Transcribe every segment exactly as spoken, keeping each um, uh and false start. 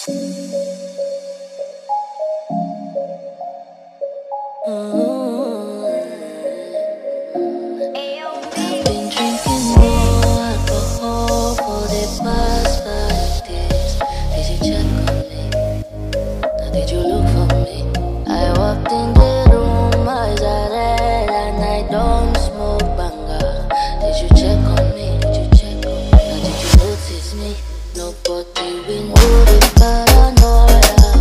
I've been drinking more alcohol for the past five days. Did you check on me? Now did you look for me? I walked in the room, eyes are red, and I don't smoke banga. Did you check on me? Did you check on me? Now did you notice me? Nobody will know the paranoia,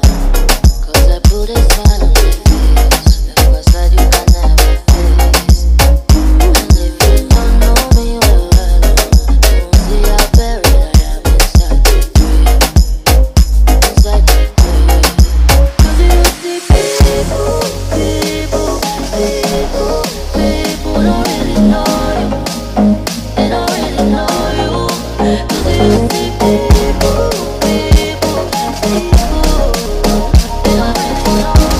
'cause I put a smile on my face. The facade you can never face. And if you don't know me well, you won't see how buried I am inside the grave. Inside the grave. 'Cause you see people, people, people, people don't really know you. They don't really know you. 'Cause you see people, people, people, they don't really know you.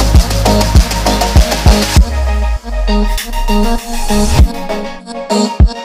Oh,